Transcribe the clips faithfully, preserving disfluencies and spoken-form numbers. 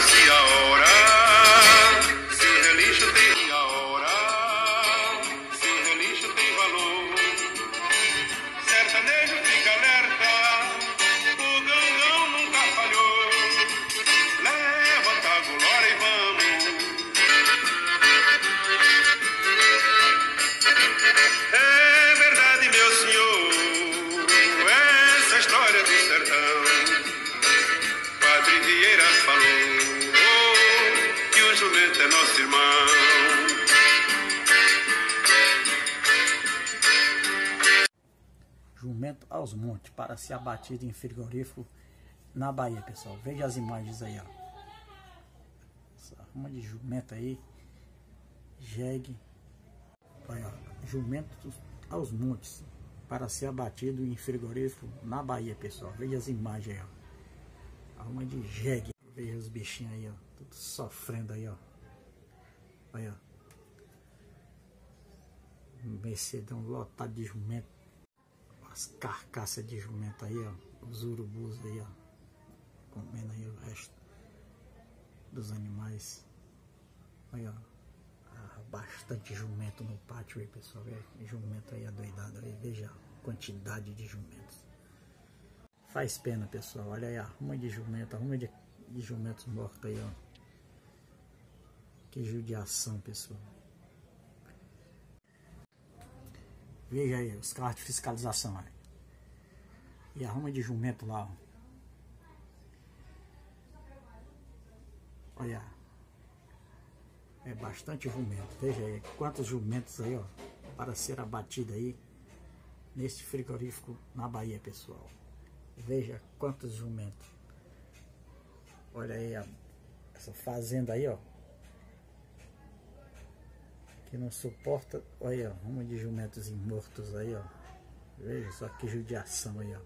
se a hora, se o relincho tem a hora, se o relincho tem valor. Sertanejo fica alerta, o gangão nunca falhou. Levanta a glória e vamos. É verdade, meu senhor, essa história do sertão. Padre Vieira falou oh, que o jumento é nosso irmão. Jumento aos montes para ser abatido em frigorífico na Bahia, pessoal. Veja as imagens aí, ó. Essa arma de jumento aí. Jegue. Olha, ó. Jumento aos montes para ser abatido em frigorífico na Bahia, pessoal. Veja as imagens aí, ó. Arma de jegue. Veja os bichinhos aí, ó. Tudo sofrendo aí, ó. Olha, ó. Um mercedão lotado de jumento. As carcaças de jumento aí, ó. Os urubus aí, ó. Comendo aí o resto dos animais. Aí, ó. Ah, bastante jumento no pátio aí, pessoal. É, jumento aí adoidado aí. Veja a quantidade de jumentos. Faz pena, pessoal. Olha aí a arruma de jumento. Arruma de, de jumentos mortos aí, ó. Que judiação, pessoal. Veja aí os carros de fiscalização aí. E arruma de jumento lá, ó. Olha. É bastante jumento. Veja aí quantos jumentos aí, ó. Para ser abatido aí. Neste frigorífico na Bahia, pessoal. Veja quantos jumentos. Olha aí a, essa fazenda aí, ó. Que não suporta. Olha, arruma de jumentos mortos aí, ó. Veja só que judiação aí, ó.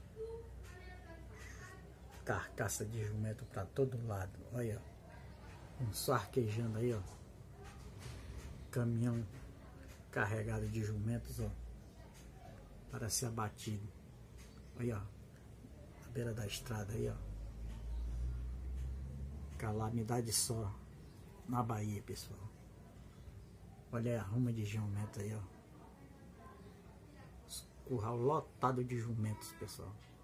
Carcaça de jumento para todo lado. Olha, um só arquejando aí, ó. Caminhão carregado de jumentos, ó. Para ser abatido. Olha, ó. Na beira da estrada aí, ó. Calamidade só na Bahia, pessoal. Olha a arruma de jumento aí, ó. Curral lotado de jumentos, pessoal.